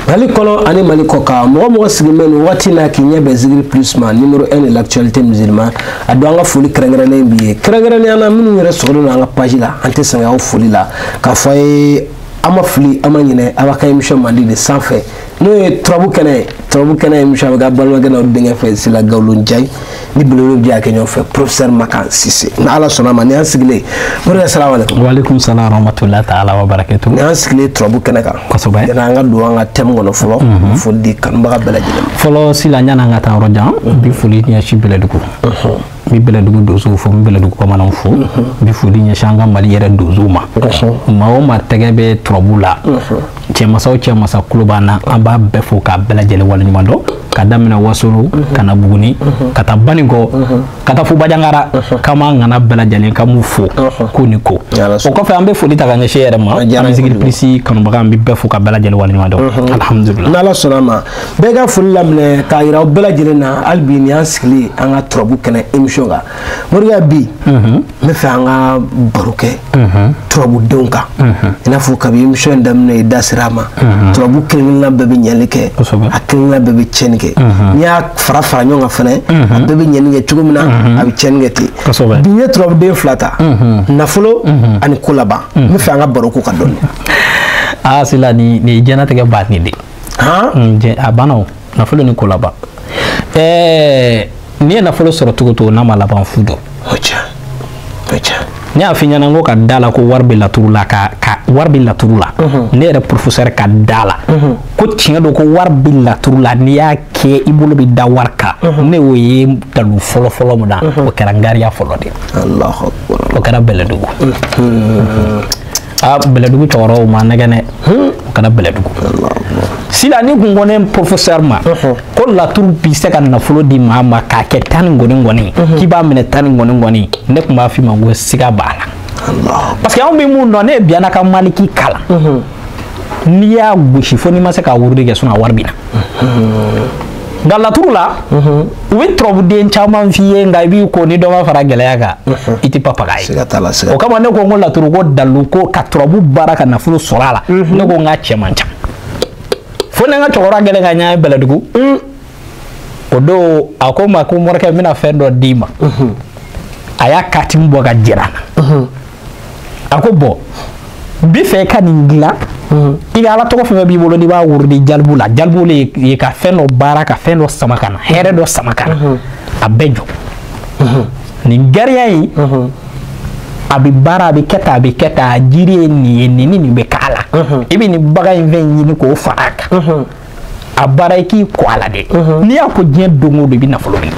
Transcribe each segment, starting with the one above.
Mali kɔnɔ ani Mali kɔ kan mɔgɔ sigilen bɛ nin waati na k'i ɲɛ bɛ Zikiri Plus ma numéro 1 de l'actualité musulman a don an ka foli kɛrɛnkɛrɛnnen bi ye kɛrɛnkɛrɛnnenya na minnu yɛrɛ sɔgɔlen don an ka page la an tɛ sɛgɛn aw foli la k'a fɔ a ye an ma fili an ma ɲinɛ a b'a ka émission mandi de sanfɛ n'o ye turabu kɛnɛ émission a bɛ ka balimakɛ n'aw denkɛ fɛ Sila Gawlo Njayi ni belebele bi a kɛ ɲɔgɔn fɛ professeur Makan Sise ni Ala sɔnna ma ni an sigilen Moribo assalamu alaikum. Wa alaikum salam wa rahmatullahi ta'ala wa barakatuh. Ni an sigilen turabu kɛnɛ kan kosɛbɛ yani an ka don an ka thème kɔnɔ fɔlɔ foli di kanubaga bɛɛ lajɛlen ma fɔlɔ Sila ɲana an ka taa yɔrɔ jan bi foli ɲɛsi Bɛlɛdugu bi Bɛlɛdugu donsow fo n Bɛlɛdugu bamananw fo bi foli ɲɛsi an ka Mali yɛrɛ donsow ma maa o maa tɛgɛ bɛ turabu la cɛmasa o cɛmasa kulo b'an na an b'a bɛɛ fo k'a bɛɛ lajɛlen waleɲuman dɔn ka daminɛ Wasolo ka na Buguni ka taa Banikɔ ka taa fo Bajangara k'an b'an ŋana bɛɛ lajɛlen ka m'u fo ko ni ko o kɔfɛ an bɛ foli ta ka ɲɛsin yɛrɛ ma an bɛ Zikiri Plus kanubaga an bɛ bɛɛ fo ka bɛɛ lajɛlen waleɲuman dɔn alhamdulillah n'Ala sɔnna ma bɛɛ ka foli laminɛ k'a yira aw bɛɛ lajɛlen na hali bi ni an sigilen an ka turabu kɛnɛ émission kan Moribo bi n bɛ fɛ an ka baro kɛ turabudenw kan i n'a fɔ kabi émission in daminɛ i da sera a ma turabu kelen-kelenna bɛɛ bɛ ɲɛli kɛ a kelen-kelenna bɛɛ bɛ tiɲɛni kɛ n'i y'a fara ɲɔgɔn kan fɛnɛ a bɛɛ bɛ ɲɛni kɛ cogo min na a bɛ tiɲɛni kɛ ten bi n ye turabuden fila ta nafolo ani ko laban n bɛ fɛ an ka baro ko ka dɔɔni Sila ni diɲɛlatigɛ bannen de a banna o nafolo ni ko laban n'i ye nafolo sɔrɔ cogo cogo n'a ma laban fu dɔn ne y'a f'i ɲɛna ko ka da la ko wari bɛ laturu la wari bɛ laturu la ne yɛrɛ professeur ka da la ko tiɲɛ don ko wari bɛ laturu la n'i y'a kɛ i bolo bɛ da wari kan ne y'o ye dalu fɔlɔ min na o kɛra ngariya fɔlɔ de o kɛra Bɛlɛdugu Bɛlɛdugu cɛkɔrɔbaw ma nɛgɛnɛ o kɛra Bɛlɛdugu Sila ni kun kɔnɛ professeur ma ko laturu bi se ka nafolo di maa ma k'a kɛ tan ni ngɔni k'i b'a minɛ tan ni ngɔni ne tun b'a f'i ma ko siga b'a la parce que anw bɛ mun dɔn ne ye Biana ka Maliki kalan n'i y'a gosi fo n'i ma se k'a wurudi kɛ sinon a wari bɛ na nka laturu la u bɛ turabuden caman f'i ye nka i b'i ko ni dɔ ma fara gɛlɛya kan i tɛ papaga ye o kama ne ko n ko laturu ko dalu ko ka turabu baara ka nafolo sɔrɔ a la ne ko n k'a cɛ man ca fo ne ka cɛkɔrɔba gɛlɛn ka ɲɛ Bɛlɛdugu o don a ko n ma ko morikɛ n bɛna fɛn dɔ d'i ma a y'a kati min bɔ ka jira n na a ko bɔn bi fɛ ka nin dilan i ka Ala tɔgɔ fɛn fɛn b'i bolo n'i b'a wurudi jalibu la jalibu le ye ka fɛn dɔ baara ka fɛn dɔ sama ka na hɛrɛ dɔ sama ka na a bɛɛ jɔ nin gariya in a bɛ baara a bɛ kɛ tan a bɛ kɛ tan a jiri ye nin ye nin bɛ k'a la i bɛ nin bagan in fɛn ɲini k'o fara a kan a baara i k'i kɔ a la dɛ n'i y'a ko diɲɛ don o don i bɛ nafolo minɛ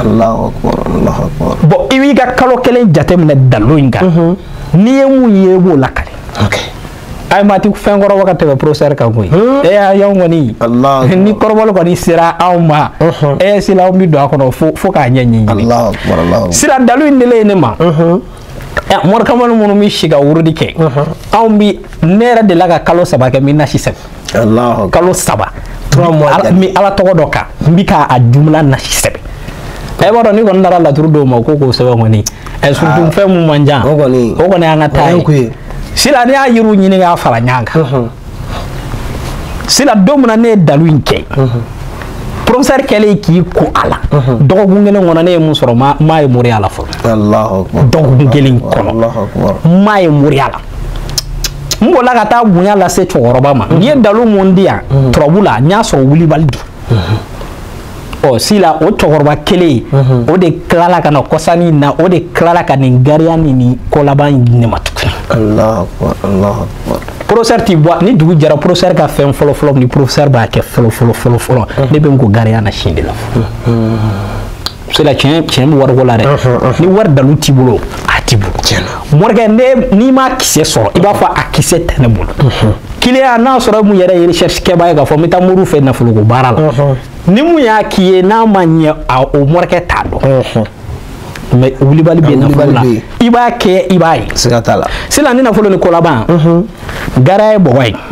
bɔn i b'i ka kalo kelen jateminɛ dalu in kan n'i ye mun ye i b'o lakale ayi maa ti fɛn kɔrɔbɔ ka tɛmɛ professeur kan koyi y'anw kɔni ni kɔrɔbɔli kɔni sera anw ma Sila anw bɛ don a kɔnɔ fo k'a ɲɛ ɲɛɲini Sila dalu in delen ne ma morikamalu minnu bɛ si ka wurudi kɛ anw bɛ ne yɛrɛ delila ka kalo 3 kɛ n bɛ nasi sɛbɛn kalo 3 n bɛ Ala tɔgɔ dɔ kan n bɛ k'a jumla nasi sɛbɛn e b'a dɔn ni kɔni taara laturu dɔw ma ko k'o sɛbɛn kɔni surtout fɛn mun man jan o kɔni y'an ka taa ye Sila ne y'a yiriw ɲini k'a fara ɲɔgɔn kan Sila don min na ne ye dalu in kɛ professeur kɛlen k'i ko a la dɔgɔkun kelen kɔnɔ ne ye mun sɔrɔ m'a ye moriya la fɔlɔ dɔgɔkun kelen kɔnɔ m'a ye moriya la n bolila ka taa bonya lase cɛkɔrɔba ma n'i ye dalu mun di yan turabu la n y'a sɔrɔ wulibali don Sila o cɛkɔrɔba kelen o de tilala ka na kɔsani na o de tilala ka nin gariya ni ko laban in di ne ma tuguni professeur ti bɔ ni dugu jɛra professeur ka fɛn fɔlɔ ni professeur b'a kɛ fɔlɔ ne bɛ n ko gariya na sini de la Sila tiɲɛ bɛ wariko la dɛ ni wari dalu t'i bolo a t'i bolo morikɛ n'i ma kisɛ sɔrɔ i b'a fɔ a kisɛ tɛ ne bolo client n'a sɔrɔ mun yɛrɛ ye recherche kɛbaa ye k'a fɔ n bɛ taa moriw fɛ nafoloko baara la ni mun y'a k'i ye n'a ma ɲɛ o morikɛ t'a dɔn mais wulibali bɛ nafolo la i b'a kɛ i b'a ye siga t'a la Sila ni nafolo ni ko laban gariya ye bɔgɔ ye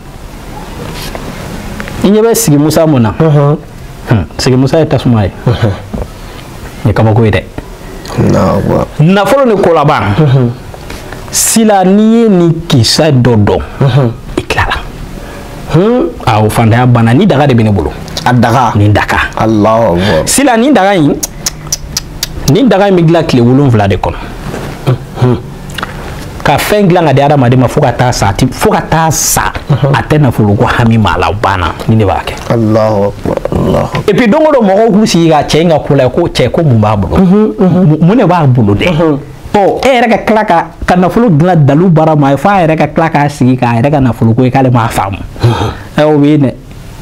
i ɲɛ bɛ Sigi Musa mun na Sigi Musa ye tasuma ye ni kabako ye dɛ nafolo ni ko laban Sila n'i ye nin kisa dɔ dɔn i tilala o fantanya banna ni daga de bɛ ne bolo a daga ni daga Allahu akbar sila ni daga in bɛ dilan tile 7 de kɔnɔ ka fɛn dilan ka di adamaden ma fo ka taa sa a tɛ nafolo ko hami ma la banna ni ne b'a kɛ Allahu akbar et puis don o don mɔgɔw k'u sigi ka cɛ in ka ko la ko cɛ ko mun b'a bolo mun de b'a bolo dɛ e yɛrɛ ka tila ka nafolo dilan dalu baara ma f'a yɛrɛ ka tila k'a sigi k'a yɛrɛ ka nafolo ko ye k'ale m'a faamu o bɛ yen dɛ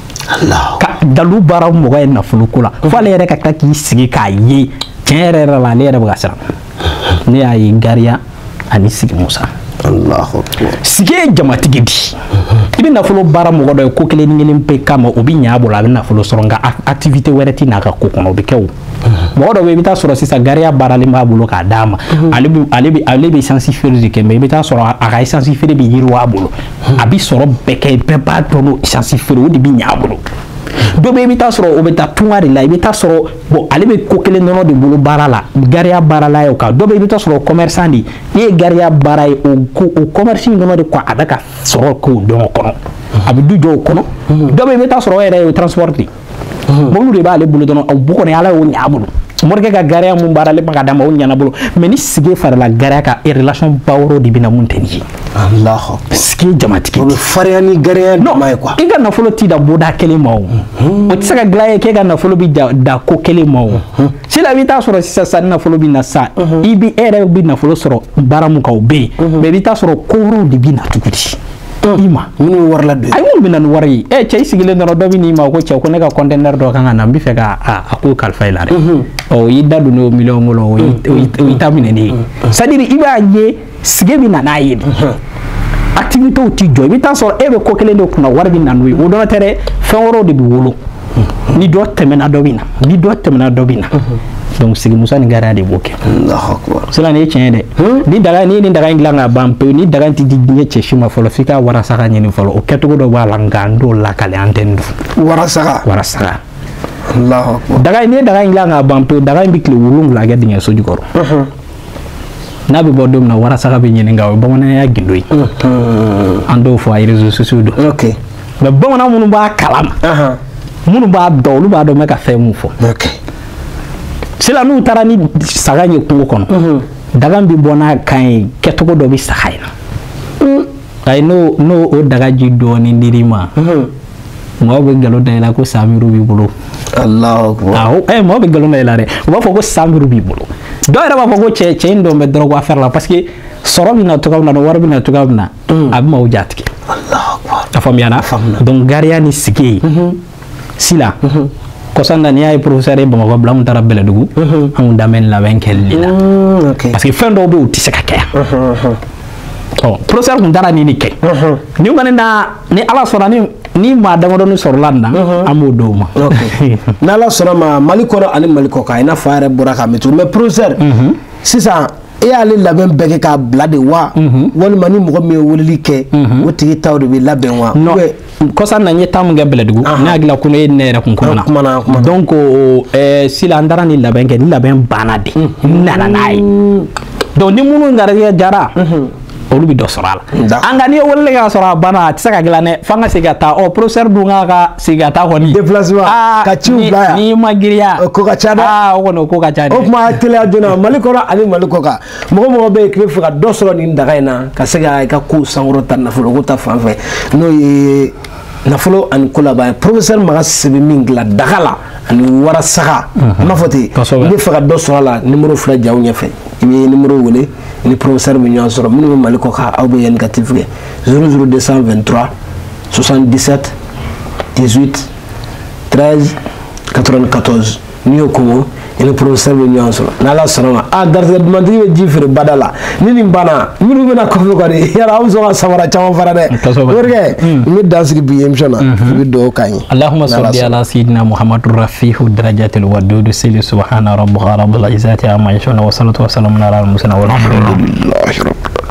ka dalu baara mɔgɔ ye nafolo ko la f'ale yɛrɛ ka tila k'i sigi k'a ye tiɲɛ yɛrɛ la ale yɛrɛ bɛ ka siran ne y'a ye Gariya ani Sigi Musa Allahu akbar Sigi ye jamatigi di i bɛ nafolo baara mɔgɔ dɔ ye ko kelen ni kelen pe kama o bɛ ɲɛ a bolo a bɛ nafolo sɔrɔ nka activité wɛrɛ tɛ n'a ka ko kɔnɔ o bɛ kɛ o mɔgɔ dɔ bɛ i bɛ taa sɔrɔ sisan Gariya baaralen b'a bolo k'a d'a ma ale bɛ essence feere de kɛ mais i bɛ taa sɔrɔ a ka essence feere bɛ yiriwa a bolo a bɛ sɔrɔ bɛɛ kɛ bɛɛ b'a dɔn n'o essence feere o de bɛ ɲɛ a bolo dɔ bɛ i bɛ taa sɔrɔ o bɛ taa tunga de la i bɛ taa sɔrɔ bon ale bɛ ko kelen dɔrɔn de bolo baara la Gariya baara la ye o kan dɔ bɛ i bɛ taa sɔrɔ commerçant de n'i ye Gariya baara ye o commerce in dɔrɔn de kɔ a bɛ ka sɔrɔ k'o dɔn o kɔnɔ a bɛ du jɔ o kɔnɔ dɔ bɛ i bɛ taa sɔrɔ o yɛrɛ ye o transport de mobili de b'ale bolo dɔrɔn o bu kɔnɔ ala y'o ɲɛ a bolo morikɛ ka Gariya mun baara ale ma ka d'a ma o ɲɛna bolo mais ni Sigi farala Gariya kan relation ba wɛrɛw de bɛ na mun tɛ nin ye Allahu akbar Sigi ye jamatigi o bɛ farinya ni Gariya ma ye quoi i ka nafolo t'i da boda kelen ma o tɛ se ka dilan ye k'e ka nafolo bɛ da ko kelen ma o sila i bɛ taa sɔrɔ sisan ni nafolo bɛ na sa e yɛrɛ bɛ nafolo sɔrɔ baara mun kan o bɛ yen mais i bɛ taa sɔrɔ ko wɛrɛw de bɛ na tuguni i ma minnu wari ladon ayi minnu bɛ na ni wari ye cɛ i sigilen dɔrɔn dɔ bɛ n'i ma ko cɛ ko ne ka conteneur dɔ kan ka na n bɛ fɛ ka a ko kalifa i la dɛ o y'i da don n'o miliyɔn kɔnɔ o y'i ta minɛ ne ye c'est à dire i b'a ye Sigi bɛ na n'a ye de activité t'i jɔ i bɛ taa sɔrɔ e bɛ ko kelen de kunna wari bɛ na n'o ye o dɔrɔn tɛ dɛ fɛn wɛrɛw de bɛ wolo ni dɔ tɛmɛna dɔ bɛ na donc Sigi Musa ni Gariya de b'o kɛ Allahu akbar sila nin ye tiɲɛ ye dɛ ni daga ni daga in dilan ka ban pewu ni daga in tɛ di diɲɛ cɛ si ma fɔlɔ f'i ka warasaga ɲini fɔlɔ o kɛcogo dɔ b'a la nka n t'o lakale an tɛ n dun warasaga Allahu akbar daga in ni daga in dilan ka ban pewu daga in bɛ tile 7 kɛ dingɛ so jukɔrɔ n'a bɛ bɔ don min na warasaga bɛ ɲininka o ye bamananya gindo ye an t'o fɔ a ye réseaux sociaux dɔn mais bamanan minnu b'a kalama minnu b'a dɔn olu b'a dɔn n bɛ ka fɛn mun fɔ sila n'u taara ni saga ye kungo kɔnɔ daga bɛ bɔ n'a kan ye kɛcogo dɔ bɛ saga in na ayi n'o o daga ji dɔɔni dir'i ma mɔgɔw bɛ nkalon da i la ko Samiru b'i bolo Allahu akbar mɔgɔw bɛ nkalon da i la dɛ u b'a fɔ ko Samiru b'i bolo dɔw yɛrɛ b'a fɔ ko cɛ in dɔn bɛ drogue affaire la parce que sɔrɔ bɛ na cogoya min na wari bɛ na cogoya min na a bɛ maaw jatigɛ a faamuyara donc Gariya ni Sigi sila kɔsan na n'i y'a ye professeur ye Bamakɔ bila mun taara Bɛlɛdugu anw damɛ ni labɛn kɛli la parce que fɛn dɔw bɛ yen u tɛ se ka kɛ yan professeur kun taara nin de kɛ ni kɔni ni Ala sɔnna ni maa damadɔni sɔrɔla nin na an b'o d'o ma ni Ala sɔnna ma Mali kɔnɔ ani Mali kɔ kan i n'a fɔ a yɛrɛ bɔra k'a mɛn mais professeur sisan e y'ale labɛn bɛɛ kɛ k'a bila de wa walima ni mɔgɔ min ye weleli kɛ o tigi taw de bɛ labɛn wa kɔsa na n ye taa mun kɛ Bɛlɛdugu ne hakili ko ne yɛrɛ kun kumana donc sila an taara ni labɛn kɛ ni labɛn banna de n nana n'a ye donc ni minnu garijɛgɛ jara olu bɛ dɔ sɔrɔ a la an ka n'i ye weleli kɛ ka sɔrɔ a banna a tɛ se ka dilan dɛ f'an ka segin ka taa professeur dun ka segin ka taa kɔni déplacement ka ciw bila yan n'i ma giriya o ko ka ca dɛ o kɔni o ko ka ca dɛ o tuma teliya joona Mali kɔnɔ ani Mali kɔ kan mɔgɔ bɛ yen k'i bɛ fɛ ka dɔ sɔrɔ nin daga in na ka se ka i ka ko sankɔrɔta nafolo ko ta fan fɛ n'o ye nafolo ani ko laban ye professeur Maga Sise bɛ min dilan daga la ani warasaga n b'a fɔ ten i bɛ fɛ ka dɔ sɔrɔ a la numéro 2 jaw ɲɛfɛ i bɛ numéro wele ni professeur bɛ ɲɔgɔn sɔrɔ minnu bɛ Mali kɔ kan aw bɛ yan ka tifike 00223 77 18 13 94 n'i y'o kɔngɔ i ni professeur bɛ ɲɔgɔn sɔrɔ n'Ala sɔnna ma garijɛgɛ dumantigi bɛ ji feere bada la ni nin banna minnu bɛna kɔfɛ kɔni yala an bɛ sɔn ka samara caman fara dɛ morikɛ n bɛ dan sigi bi émission na i bɛ dugawu k'an ye Allahumma salli ala sayyidina Muhammadu rafihu darajatil wadud sili subhana rabbika rabbil izzati amma yasifun wa salatu wa salamun ala al mursalin walhamdulillahi rabbil alamin